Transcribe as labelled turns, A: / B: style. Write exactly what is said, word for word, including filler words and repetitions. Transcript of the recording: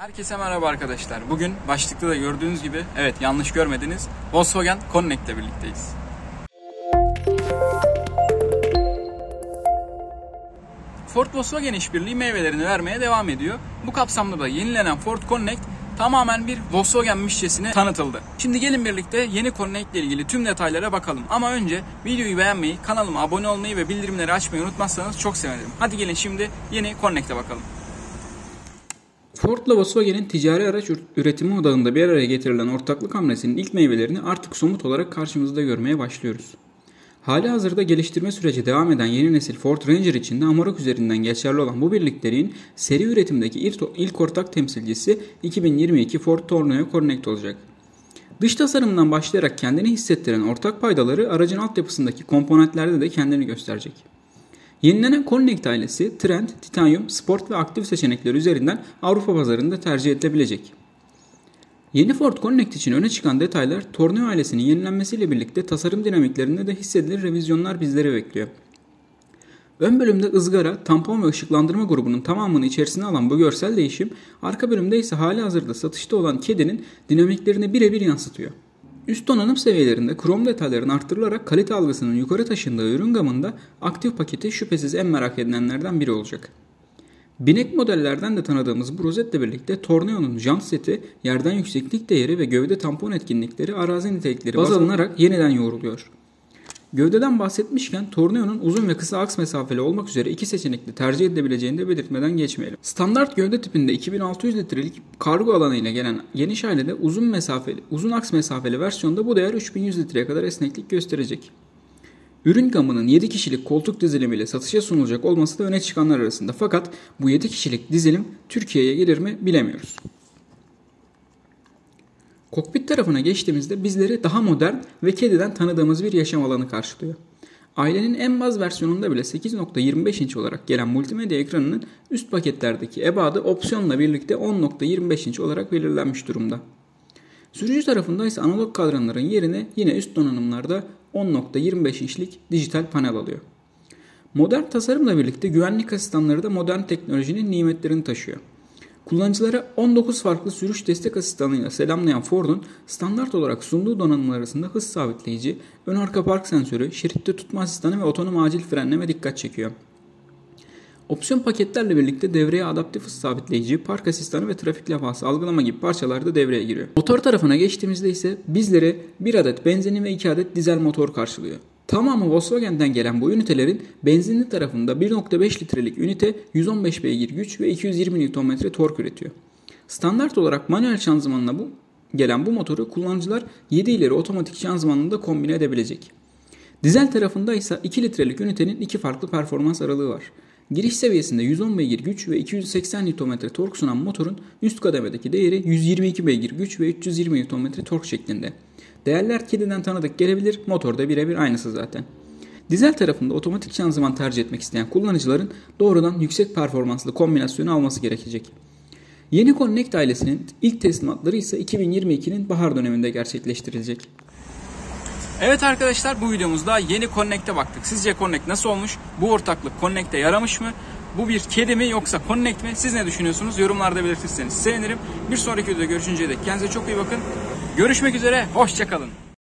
A: Herkese merhaba arkadaşlar. Bugün başlıkta da gördüğünüz gibi, evet yanlış görmediniz, Volkswagen Connect ile birlikteyiz. Ford Volkswagen işbirliği meyvelerini vermeye devam ediyor. Bu kapsamda da yenilenen Ford Connect tamamen bir Volkswagen mişçesine tanıtıldı. Şimdi gelin birlikte yeni Connect ile ilgili tüm detaylara bakalım. Ama önce videoyu beğenmeyi, kanalıma abone olmayı ve bildirimleri açmayı unutmazsanız çok sevinirim. Hadi gelin şimdi yeni Connect'e bakalım. Ford'la Volkswagen'in ticari araç üretimi odağında bir araya getirilen ortaklık hamlesinin ilk meyvelerini artık somut olarak karşımızda görmeye başlıyoruz. Halihazırda geliştirme süreci devam eden yeni nesil Ford Ranger için de Amarok üzerinden geçerli olan bu birlikteliğin seri üretimdeki ilk, ilk ortak temsilcisi iki bin yirmi iki Ford Tourneo Connect olacak. Dış tasarımdan başlayarak kendini hissettiren ortak paydaları aracın altyapısındaki komponentlerde de kendini gösterecek. Yenilenen Connect ailesi Trend, Titanium, Sport ve Aktif seçenekleri üzerinden Avrupa pazarında tercih edilebilecek. Yeni Ford Connect için öne çıkan detaylar Tourneo ailesinin yenilenmesiyle birlikte tasarım dinamiklerinde de hissedilir revizyonlar bizleri bekliyor. Ön bölümde ızgara, tampon ve ışıklandırma grubunun tamamını içerisine alan bu görsel değişim, arka bölümde ise halihazırda satışta olan kedinin dinamiklerini birebir yansıtıyor. Üst donanım seviyelerinde krom detayların arttırılarak kalite algısının yukarı taşındığı ürün gamında aktif paketi şüphesiz en merak edilenlerden biri olacak. Binek modellerden de tanıdığımız bu rozetle birlikte Tourneo'nun jant seti, yerden yükseklik değeri ve gövde tampon etkinlikleri arazi nitelikleri baz alınarak yeniden yoğruluyor. Gövdeden bahsetmişken Tourneo'nun uzun ve kısa aks mesafeli olmak üzere iki seçenekli tercih edilebileceğini de belirtmeden geçmeyelim. Standart gövde tipinde iki bin altı yüz litrelik kargo alanı ile gelen geniş ailede uzun mesafeli, uzun aks mesafeli versiyonda bu değer üç bin yüz litreye kadar esneklik gösterecek. Ürün gamının yedi kişilik koltuk dizilimiyle satışa sunulacak olması da öne çıkanlar arasında. Fakat bu yedi kişilik dizilim Türkiye'ye gelir mi bilemiyoruz. Kokpit tarafına geçtiğimizde bizleri daha modern ve kediden tanıdığımız bir yaşam alanı karşılıyor. Ailenin en baz versiyonunda bile sekiz nokta yirmi beş inç olarak gelen multimedya ekranının üst paketlerdeki ebadı opsiyonla birlikte on nokta yirmi beş inç olarak belirlenmiş durumda. Sürücü tarafında ise analog kadranların yerine yine üst donanımlarda on nokta yirmi beş inçlik dijital panel alıyor. Modern tasarımla birlikte güvenlik asistanları da modern teknolojinin nimetlerini taşıyor. Kullanıcılara on dokuz farklı sürüş destek asistanıyla selamlayan Ford'un standart olarak sunduğu donanımlar arasında hız sabitleyici, ön arka park sensörü, şeritte tutma asistanı ve otonom acil frenleme dikkat çekiyor. Opsiyon paketlerle birlikte devreye adaptif hız sabitleyici, park asistanı ve trafik levhası algılama gibi parçalar da devreye giriyor. Motor tarafına geçtiğimizde ise bizleri bir adet benzinli ve iki adet dizel motor karşılıyor. Tamamı Volkswagen'den gelen bu ünitelerin benzinli tarafında bir nokta beş litrelik ünite yüz on beş beygir güç ve iki yüz yirmi newton metre tork üretiyor. Standart olarak manuel şanzımanla bu gelen bu motoru kullanıcılar yedi ileri otomatik şanzımanla da kombine edebilecek. Dizel tarafında ise iki litrelik ünitenin iki farklı performans aralığı var. Giriş seviyesinde yüz on beygir güç ve iki yüz seksen newton metre tork sunan motorun üst kademedeki değeri yüz yirmi iki beygir güç ve üç yüz yirmi newton metre tork şeklinde. Değerler kediden tanıdık gelebilir, motorda birebir aynısı zaten. Dizel tarafında otomatik şanzıman tercih etmek isteyen kullanıcıların doğrudan yüksek performanslı kombinasyonu alması gerekecek. Yeni Connect ailesinin ilk teslimatları ise iki bin yirmi ikinin bahar döneminde gerçekleştirilecek. Evet arkadaşlar, bu videomuzda yeni Connect'e baktık. Sizce Connect nasıl olmuş? Bu ortaklık Connect'e yaramış mı? Bu bir kedi mi yoksa Connect mi? Siz ne düşünüyorsunuz? Yorumlarda belirtirseniz sevinirim. Bir sonraki videoda görüşünceye dek kendinize çok iyi bakın. Görüşmek üzere, hoşça kalın.